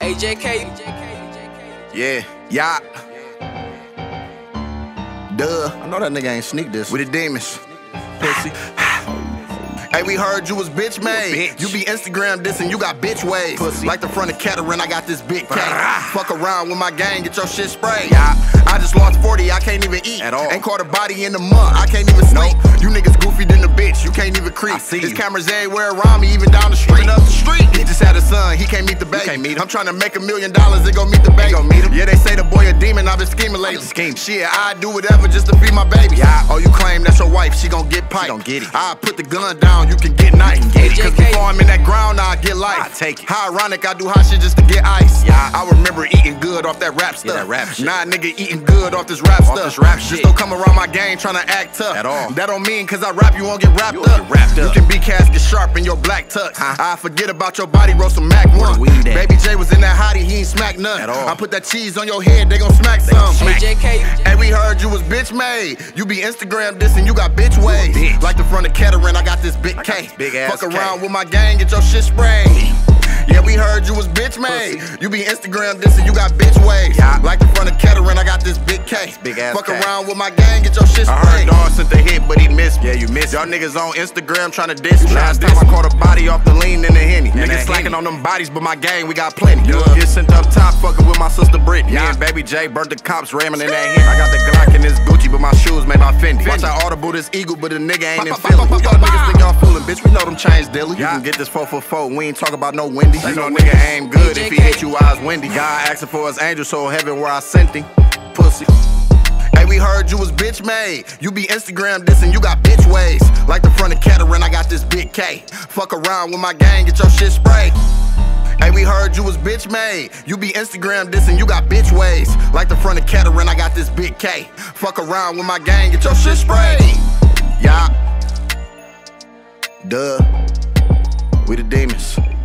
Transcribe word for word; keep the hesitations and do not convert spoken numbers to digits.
A J K. Yeah, yeah. Duh. I know that nigga ain't sneak this. We the demons. Pussy. Hey, we heard you was bitch made. You, you be Instagram dissing, you got bitch ways. Pussy. Like the front of Caterin, I got this big cake. Fuck around with my gang, get your shit sprayed. Yeah. I just lost forty, I can't even eat. At all. Ain't caught a body in the mud, I can't even sleep. Nope. You niggas goofy than a bitch, you can't even creep. There's cameras everywhere around me, even down the street. Even up the street. He just had a son, he can't meet the baby. Can't meet him. I'm trying to make a million dollars and go meet the baby. Go meet him. Yeah, they say the boy a demon, I've been scheming lately. Scheme. Shit, I do whatever just to feed my baby. Yeah. Oh, you claim that's your wife, she gon' get piped. She gon' get it. I put the gun down, you can get knife. Cause before I'm in that ground, I get life. I take it. How ironic, I do hot shit just to get ice. Yeah. I remember eating good off that rap stuff. Yeah, that rap shit. Nah, nigga eating good off this rap off stuff. This rap shit. Just don't come around my game trying to act tough. At all. That don't mean cause I rap, you won't get wrapped, up. Get wrapped up. You can be casket sharp in your black tux. Huh? I forget about your body, roll some Mac one. Baby J was in that hottie, he ain't smack none. At all. I put that cheese on your head, they gon' smack they some. A J K. Hey, we heard you was bitch made. You be Instagram dissing, you got bitch ways. Bitch. Like the front of Caterin, I got this big K. Big ass Fuck around K. with my gang, get your shit sprayed. Yeah, we heard you was bitch made. You be Instagram dissing, you got bitch ways. Yeah. Like the front of Caterin, I got this big K. Big ass Fuck K. around with my gang, get your shit sprayed. I heard Dawn sent the hit, but he missed me. Yeah, you missed Y'all niggas on Instagram trying to diss me. Last time I caught a body off the lean in the Henny. Niggas slacking on them bodies, but my gang, we got plenty. Yeah. Get sent up top, fucking with my sister Brittany. Yeah. Me and Baby J burnt the cops ramming in that Henny. I got the Glock in this Gucci, but my shoes made by Fendi. Fendi. Watch I audible this Eagle, but the nigga ain't in Philly. Y'all niggas think y'all fooling, bitch, we know them chains dilly. You can get this four for four, we ain't talk about no Wendy. You know nigga ain't good if he hit you eyes windy. God asking for his angel, so heaven where I sent him. Pussy. Hey, we heard you was bitch made. You be Instagram dissing, you got bitch ways. Like the front of Caterin, I got this big K. Fuck around with my gang, get your shit sprayed. Hey, we heard you was bitch made. You be Instagram dissing, you got bitch ways. Like the front of Caterin, I got this big K. Fuck around with my gang, get your shit sprayed. Yeah. Duh. We the demons.